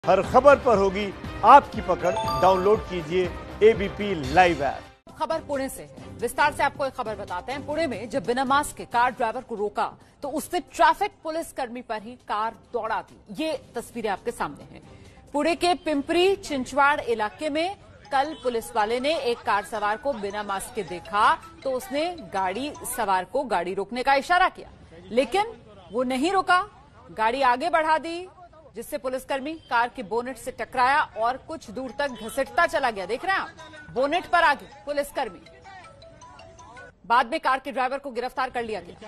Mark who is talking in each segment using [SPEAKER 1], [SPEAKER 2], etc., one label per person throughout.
[SPEAKER 1] हर खबर पर होगी आपकी पकड़। डाउनलोड कीजिए एबीपी लाइव ऐप।
[SPEAKER 2] खबर पुणे से है। विस्तार से आपको एक खबर बताते हैं। पुणे में जब बिना मास्क के कार ड्राइवर को रोका तो उसने ट्रैफिक पुलिस कर्मी पर ही कार दौड़ा दी। ये तस्वीरें आपके सामने हैं। पुणे के पिंपरी चिंचवाड़ इलाके में कल पुलिस वाले ने एक कार सवार को बिना मास्क के देखा तो उसने गाड़ी सवार को गाड़ी रोकने का इशारा किया, लेकिन वो नहीं रुका, गाड़ी आगे बढ़ा दी, जिससे पुलिसकर्मी कार के बोनेट से टकराया और कुछ दूर तक घसीटता चला गया। देख रहे हैं आप, बोनेट पर आगे पुलिसकर्मी। बाद में कार के ड्राइवर को गिरफ्तार कर लिया गया।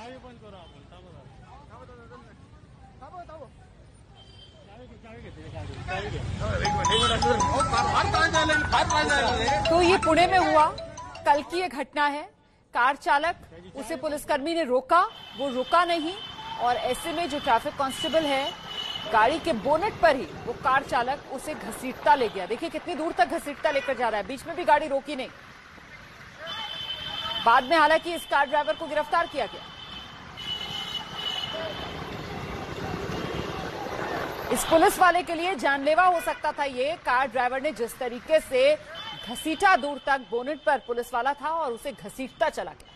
[SPEAKER 2] तो ये पुणे में हुआ, कल की ये घटना है। कार चालक, उसे पुलिसकर्मी ने रोका, वो रुका नहीं और ऐसे में जो ट्रैफिक कांस्टेबल है, गाड़ी के बोनेट पर ही वो कार चालक उसे घसीटता ले गया। देखिए कितनी दूर तक घसीटता लेकर जा रहा है, बीच में भी गाड़ी रोकी नहीं। बाद में हालांकि इस कार ड्राइवर को गिरफ्तार किया गया। इस पुलिस वाले के लिए जानलेवा हो सकता था ये। कार ड्राइवर ने जिस तरीके से घसीटा दूर तक, बोनेट पर पुलिस वाला था और उसे घसीटता चला गया।